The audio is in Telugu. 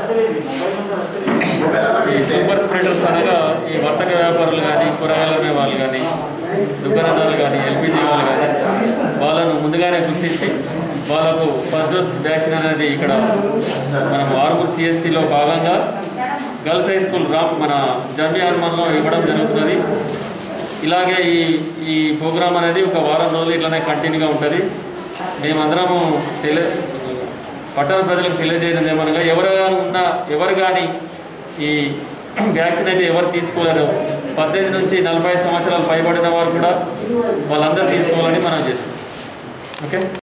ఈ సూపర్ స్ప్రెడర్స్ అనగా ఈ వర్తక వ్యాపారులు కానీ, కూరగాయల అమ్మే వాళ్ళు కానీ, దుకాణదారులు కానీ, ఎల్పిజి వాళ్ళు కానీ వాళ్ళను ముందుగానే గుర్తించి వాళ్ళకు ఫస్ట్ డోస్ వ్యాక్సిన్ అనేది ఇక్కడ మనం ఆర్మూర్ సిఎస్సిలో భాగంగా గర్ల్స్ హై స్కూల్ మన జంబీ హనుమాన్లో ఇవ్వడం జరుగుతుంది. ఇలాగే ఈ ప్రోగ్రామ్ అనేది ఒక వారం రోజులు ఇట్లానే కంటిన్యూగా ఉంటుంది. మేమందరము పట్టణ ప్రజలకు తెలియజేయడం ఏమనగా ఎవరు కానీ ఈ వ్యాక్సిన్ అయితే ఎవరు తీసుకోలేరు, 18 నుంచి 40 సంవత్సరాలు పైబడిన వారు కూడా వాళ్ళందరూ తీసుకోవాలని మనం చేస్తాం. ఓకే.